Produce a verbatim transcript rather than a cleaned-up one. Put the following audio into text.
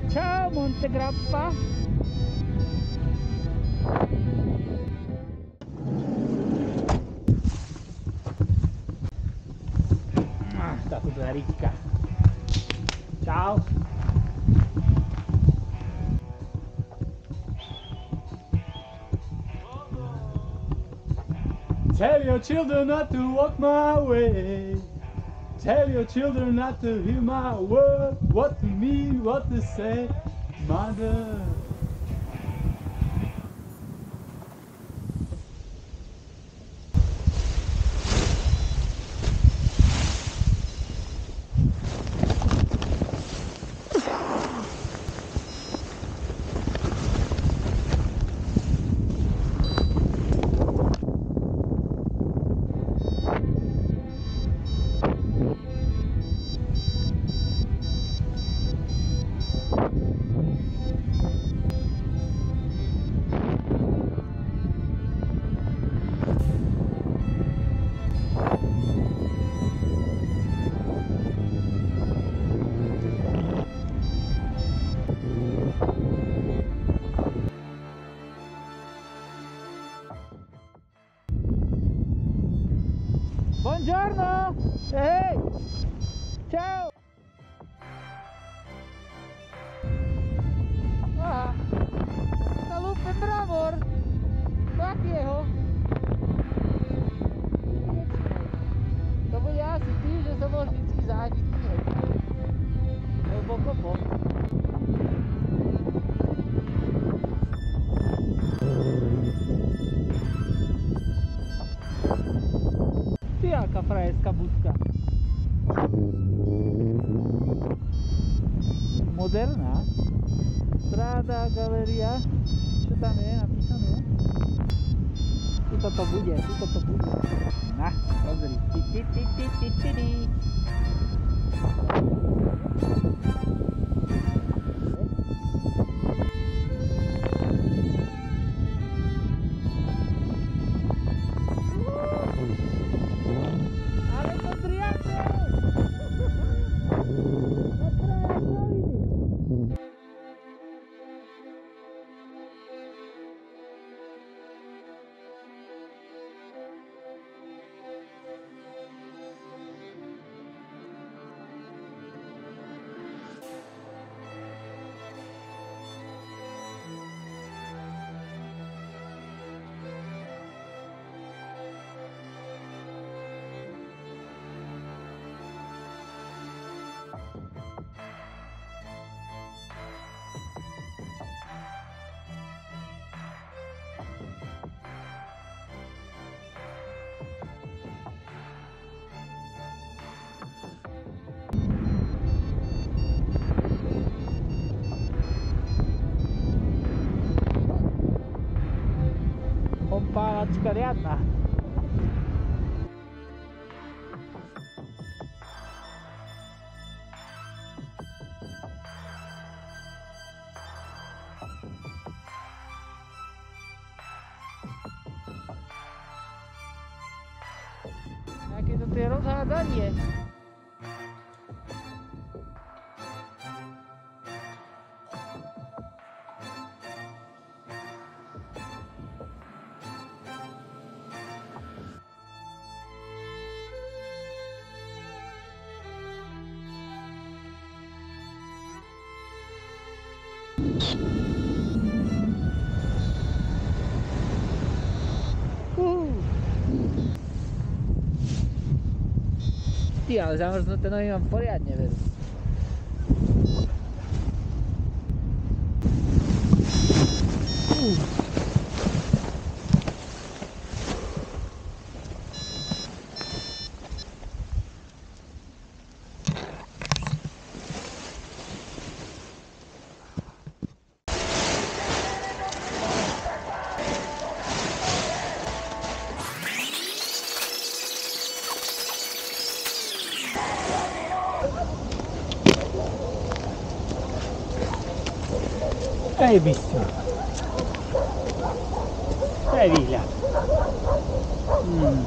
Ciao Monte Grappa. Ah, sta tutta ricca. Ciao. Tell your children not to walk my way. Tell your children not to hear my word. What to me, what to say, mother. Buongiorno! Ehi! Ciao! Ah! Salute bravor! Tak jeho! To bude asi tým, že som bol vždycky zážitný. Hlboko po. Ty jaká frajerská budka. Moderná. Stráda, galeria. Čo tam je napísané? Tuto to bude, tuto to bude. Na, pozri. Ti, ti, ti, ti, ti, ti, ti. Pompávačka riadna. Jaké to je rozhádanie. Uh. Ty, ale zamrznuté nohy mám poriadne, veru. Uh. Hai visto? Hai via. Mm.